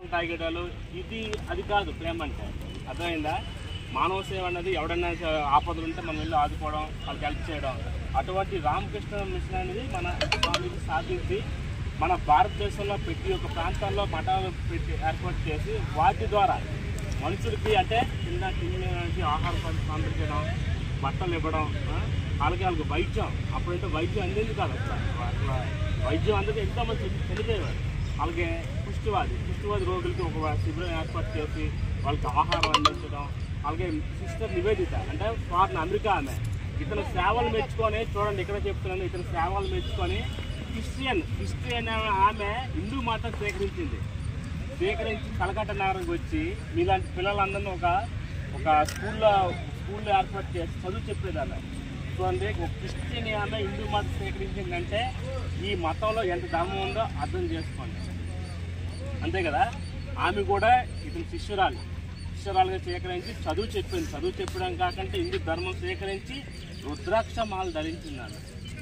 తాగేటాలు ఇది అది కాదు ప్రేమ అంటే. అర్థమైందా? మానవ సేవ అన్నది ఎవడన్నా ఆపదలు ఉంటే మనం వెళ్ళి ఆదుకోవడం, వాళ్ళకి హెల్ప్ చేయడం. అటువంటి రామకృష్ణ మిషన్ అనేది మన స్వామికి సాధించి మన భారతదేశంలో ప్రతి ఒక్క ప్రాంతాల్లో మఠాలు పెట్టి ఏర్పాటు చేసి వాటి ద్వారా మనుషులకి అంటే తినడానికి ఆహారం పంపించడం, బట్టలు ఇవ్వడం, అలాగే వాళ్ళకి వైద్యం. అప్పుడంటే వైద్యం అందేది కాదు అట్లా వైద్యం అందరికీ ఎంతోమంది చనిపోయేవారు. అలాగే కుష్టివాది రోగులకి ఒక శిబిరం ఏర్పాటు చేసి వాళ్ళకి ఆహారం అందించడం. అలాగే సిస్టర్ నివేదిత అంటే ఫారెన్ అమెరికా ఆమె ఇతను సేవలు మెచ్చుకొని, చూడండి ఇక్కడ చెప్తున్నాను, ఇతను సేవలు మెచ్చుకొని క్రిస్టియన్ ఆమె హిందూ మతం స్వీకరించి కలకట్ట నగరంకి వచ్చి మీలాంటి పిల్లలందరినీ ఒక స్కూల్లో ఏర్పాటు చేసి చదువు చెప్పేదాన్ని. చూడండి, ఒక క్రిస్టియన్ ఆమె హిందూ మతం స్వీకరించిందంటే ఈ మతంలో ఎంత ధర్మం ఉందో అర్థం చేసుకోండి. అంతే కదా? ఆమె కూడా ఇతని శిష్యురాలుగా స్వీకరించి చదువు చెప్పింది. చదువు చెప్పడం కాకంటే హిందూ ధర్మం స్వీకరించి రుద్రాక్ష మాల ధరించింది ఆమె.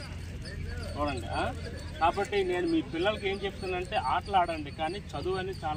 చూడండి. కాబట్టి నేను మీ పిల్లలకి ఏం చెప్తున్నానంటే ఆటలు ఆడండి, కానీ చదువు అనేది చాలా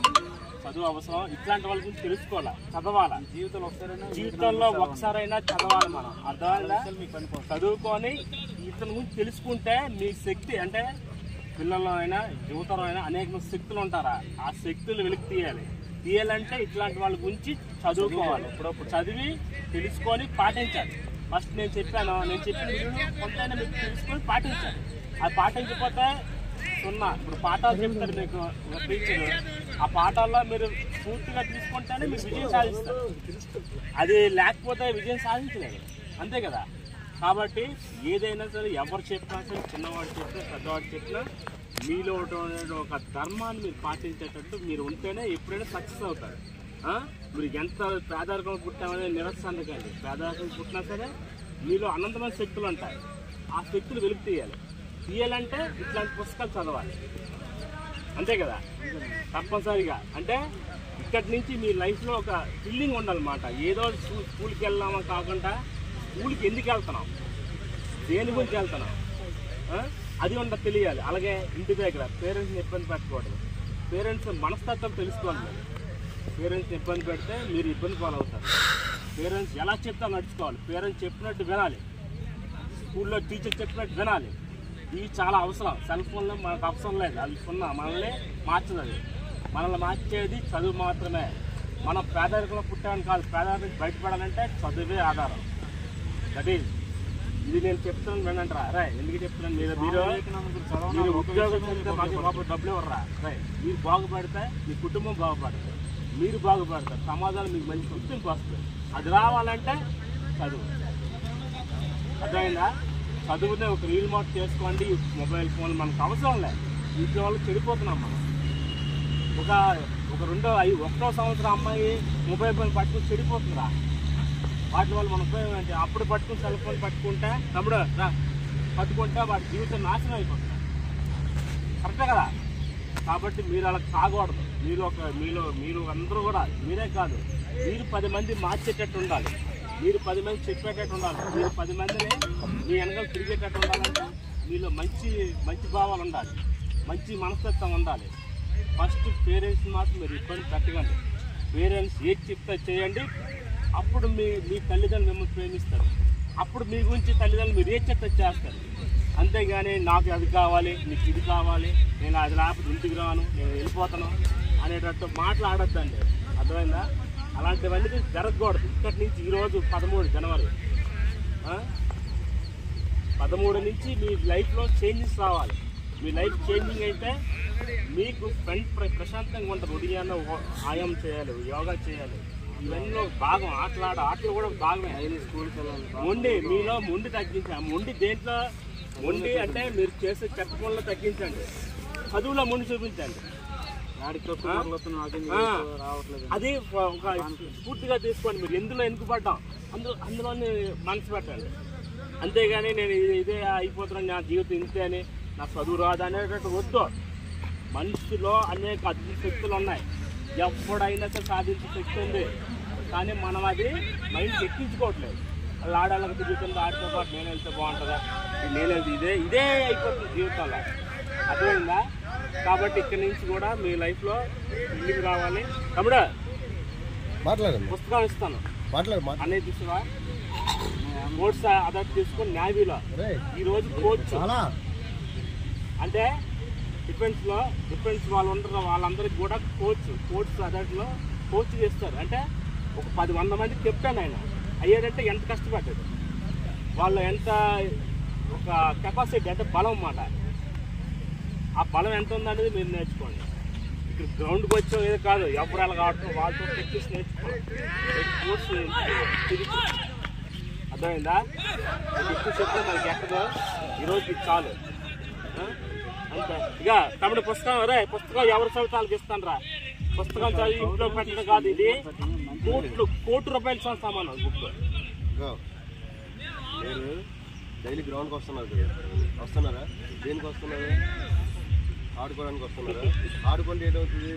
అవసరం. ఇట్లాంటి వాళ్ళ గురించి తెలుసుకోవాలా, చదవాలా. జీవితంలో ఒకసారైనా చదవాలి మనం. అర్థమైందా? చదువుకొని ఇతని గురించి తెలుసుకుంటే మీ శక్తి అంటే పిల్లల్లో అయినా యువతలో అయినా అనేక శక్తులు ఉంటారా, ఆ శక్తులు వెలికి తీయాలంటే ఇట్లాంటి వాళ్ళ గురించి చదువుకోవాలి. ఇప్పుడప్పుడు చదివి తెలుసుకొని పాటించాలి. ఫస్ట్ నేను చెప్పిన కొంతైనా మీకు తెలుసుకొని పాటించాలి. అది పాటించకపోతే సున్నా. ఇప్పుడు పాఠాలు చెప్తారు మీకు టీచర్, ఆ పాఠాల్లో మీరు పూర్తిగా తీసుకుంటేనే మీరు విజయం సాధిస్తారు. అది లేకపోతే విజయం సాధించలేదు. అంతే కదా? కాబట్టి ఏదైనా సరే ఎవరు చెప్పినా సరే, చిన్నవాడు చెప్పినా పెద్దవాడు చెప్పినా మీలో ఒక ధర్మాన్ని మీరు పాటించేటట్టు మీరు ఉంటేనే ఎప్పుడైనా సక్సెస్ అవుతారు. మీరు ఎంత పేదరికం పుట్టామనే నిరసన కానీ, పేదరికం పుట్టినా సరే మీలో అనంతమైన శక్తులు ఉంటాయి. ఆ శక్తులు వెలుగు తీయాలంటే ఇట్లాంటి పుస్తకాలు చదవాలి. అంతే కదా? తప్పనిసరిగా. అంటే ఇక్కడి నుంచి మీ లైఫ్లో ఒక ఫీలింగ్ ఉండాలన్నమాట. ఏదో స్కూల్కి వెళ్దామా కాకుండా స్కూల్కి ఎందుకు వెళ్తున్నాం, దేని గురించి వెళ్తున్నాం, అది ఉండదు తెలియాలి. అలాగే ఇంటి దగ్గర పేరెంట్స్ని ఇబ్బంది పెట్టకూడదు. పేరెంట్స్ మనస్తత్వం తెలుసుకోవాలి. మీరు పేరెంట్స్ని ఇబ్బంది పెడితే మీరు ఇబ్బంది పాలవుతారు. పేరెంట్స్ ఎలా చెప్తా నడుచుకోవాలి. పేరెంట్స్ చెప్పినట్టు వినాలి. స్కూల్లో టీచర్ చెప్పినట్టు వినాలి. ఇవి చాలా అవసరం. సెల్ ఫోన్లో మనకు అవసరం లేదు, అది సున్నా. మనల్ని మార్చదు. మనల్ని మార్చేది చదువు మాత్రమే. మనం పేదరికంలో పుట్టామని కాదు, పేదరికం బయటపడాలంటే చదువే ఆధారం. దట్ ఈజ్ ఇది నేను చెప్తున్నాను వినంటారా? రే ఎందుకు చెప్తున్నాను, మీరు ఉద్యోగం చేస్తే మాకు డబ్బులు ఇవ్వరా? రే మీరు బాగుపడితే మీ కుటుంబం బాగుపడుతుంది, మీరు బాగుపడతారు, సమాజాలు మీకు మంచి గుర్తింపు వస్తుంది. అది రావాలంటే చదువు. అర్థమైందా? చదువునే ఒక రీల్ మోట్ చేసుకోండి. మొబైల్ ఫోన్ మనకు అవసరం లేదు. ఇంట్లో వాళ్ళు చెడిపోతున్నాం మనం. ఒక 1వ సంవత్సరం అమ్మాయి మొబైల్ ఫోన్ పట్టుకుని చెడిపోతుందా? వాటి వల్ల మన ఉపయోగం ఏంటి? అప్పుడు పట్టుకుని సెల్ ఫోన్ పట్టుకుంటే పట్టుకుంటే వాటి జీవితం నాశనం అయిపోతుంది. కరెక్టే కదా? కాబట్టి మీరు అలా కాకూడదు. మీరు అందరూ కూడా, మీరే కాదు, మీరు 10 మంది మార్చేటట్టు ఉండాలి. మీరు 10 మంది చెప్పేటట్టు ఉండాలి. మీరు 10 మందిని మీ వెనకాల తిరిగేటట్టు ఉండాలంటే మీలో మంచి భావాలు ఉండాలి, మంచి మనస్తత్వం ఉండాలి. ఫస్ట్ పేరెంట్స్ మాత్రం మీరు ఇబ్బంది పెట్టకండి. పేరెంట్స్ ఏది చెప్తే చేయండి. అప్పుడు మీ తల్లిదండ్రులు మిమ్మల్ని ప్రేమిస్తారు. అప్పుడు మీ గురించి తల్లిదండ్రులు మీరు ఏది చెప్తే చేస్తారు. అంతేగాని నాకు అది కావాలి, నీకు ఇది కావాలి, నేను అది లేకపోతే ఇంటికి రాను, నేను వెళ్ళిపోతాను అనేటట్టు మాట్లాడొద్దండి. అర్థమైందా? అలాంటివన్నీ జరగకూడదు. ఇక్కడి నుంచి ఈరోజు 13 జనవరి 13 నుంచి మీ లైఫ్లో చేంజెస్ రావాలి. మీ లైఫ్ చేంజింగ్ అయితే మీకు ప్రశాంతంగా ఉంటుంది. ఉదయాన్నే వ్యాయామం చేయాలి, యోగా చేయాలి. ఇవన్నీ భాగం. ఆటలు కూడా భాగమే. స్కూల్కి వెళ్ళాలి. మీలో మొండి తగ్గించాలి. మొండి అంటే మీరు చేసే చెత్త పనులు తగ్గించండి, చదువులో మొండి చూపించండి. అది ఒక స్ఫూర్తిగా తీసుకోండి. మీరు ఎందులో వెనుకబడ్డాం అందులోనే మనసు పెట్టండి. అంతేగాని నేను ఇదే అయిపోతున్నాను, నా జీవితం ఇంతే అని, నా చదువు రాదు అనేటట్టు వద్దు. మనిషిలో అనేక అద్భుత శక్తులు ఉన్నాయి. ఎప్పుడైనా సాధించే శక్తి ఉంది, కానీ మనం అది మైండ్కి ఎక్కించుకోవట్లేదు. వాళ్ళు ఆడాలకు తిరుగుతుంది, ఆడితో పాటు నేను వెళ్తే బాగుంటుందా, నేను వెళ్తే ఇదే అయిపోతుంది జీవితంలో. అర్థమైందా? కాబట్టి ఇక్కడి నుంచి కూడా మీ లైఫ్లో ఇంటికి రావాలి. తమ్ముడు మాట్లాడండి, పుస్తకం ఇస్తాను, అన్నీ తీసుకురా. కోచ్ అదర్ తీసుకొని నేవీలో ఈరోజు కోచ్ అంటే డిఫెన్స్ వాళ్ళు ఉంటారు, వాళ్ళందరికీ కూడా కోచ్ అదర్లో కోచ్ చేస్తారు. అంటే ఒక 10-100 మంది కెప్టెన్ ఆయన అయ్యాడంటే ఎంత కష్టపడ్డాడు, వాళ్ళు ఎంత ఒక కెపాసిటీ అంటే బలం అన్నమాట. ఆ బలం ఎంత ఉందనేది మీరు నేర్చుకోండి. ఇక్కడ గ్రౌండ్కి వచ్చాం ఏదో కాదు, ఎవరాలు కావటం వాళ్ళతో ప్రాక్టీస్ నేర్చుకోవాలి. కోర్స్ తిరిగి అర్థమైందా? ఎక్కువ చెప్తే మనకి ఎక్కడో ఈరోజు చాలు అంతే. ఇక తమ్ముడు పుస్తకం ఎవరి చదువుతానికి ఇస్తాను రా. పుస్తకం చదివి ఇంట్లో పెట్టడం కాదు, ఇది కోటి రూపాయల సమానం బుక్. మీరు డైలీ గ్రౌండ్కి వస్తున్నారా? దేనికి వస్తున్నారు? ఆడుకోవడానికి వస్తున్నారా? ఆడుకుంటే ఏంటవుతుంది?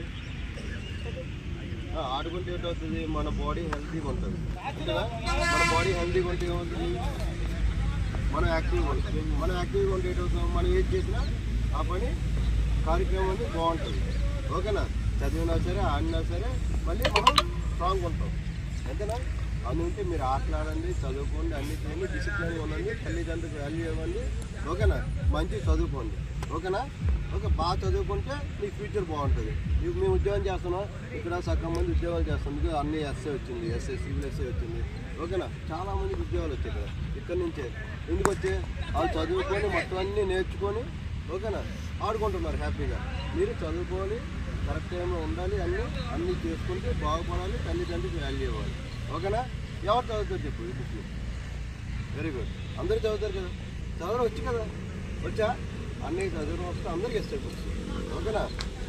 మన బాడీ హెల్తీగా ఉంటుంది అంతేగా. మన బాడీ హెల్తీగా ఉంటే ఏమవుతుంది? మనం యాక్టివ్గా ఉంటుంది. మనం యాక్టివ్గా ఉంటే ఏంటవుతాం? మనం ఏది చేసినా ఆ పని కార్యక్రమం అనేది బాగుంటుంది. ఓకేనా? చదివినా సరే ఆడినా సరే మళ్ళీ మనం స్ట్రాంగ్ ఉంటాం అంతేనా. అందుకే మీరు ఆటలాడండి, చదువుకోండి, అన్ని చేయండి, డిసిప్లిన్గా ఉండండి, తల్లిదండ్రులకు వాల్యూ ఇవ్వండి. ఓకేనా? మంచి చదువుకోండి. ఓకేనా? ఓకే, బాగా చదువుకుంటే మీ ఫ్యూచర్ బాగుంటుంది. ఇప్పుడు మేము ఉద్యోగం చేస్తున్నాం, ఇక్కడ సగం మంది ఉద్యోగాలు చేస్తాం. మీకు అన్ని ఎస్ఏ వచ్చింది, సివిల్ ఎస్ఏ వచ్చింది. ఓకేనా? చాలామందికి ఉద్యోగాలు వచ్చాయి ఇక్కడ నుంచే. ఎందుకు వచ్చే? వాళ్ళు చదువుకొని మొత్తం అన్నీ నేర్చుకొని ఓకేనా ఆడుకుంటున్నారు హ్యాపీగా. మీరు చదువుకొని కరెక్ట్ టైంలో ఉండాలి, అన్నీ చేసుకుంటే బాగుపడాలి, తల్లిదండ్రులకు వాల్యూ ఇవ్వాలి. ఓకేనా? ఎవరు చదువుతారు చెప్పు ఈ బుక్ని? Very good. అందరూ చదువుతారు కదా, చదవడం వచ్చు కదా, వచ్చా? అన్నీ చదవడం వస్తే అందరికీ ఇస్తాయి బుక్స్. ఓకేనా?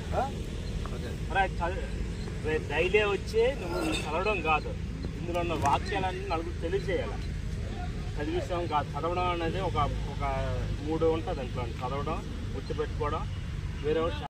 ఓకే, డైలీ వచ్చి నువ్వు చదవడం కాదు, ఇందులో ఉన్న వాక్యాలన్నీ నలుగురు తెలియజేయాలి. చదివిస్తాం కాదు, చదవడం అనేది ఒక 3 ఉంటుంది దాంట్లో. చదవడం, గుర్తుపెట్టుకోవడం, వేరే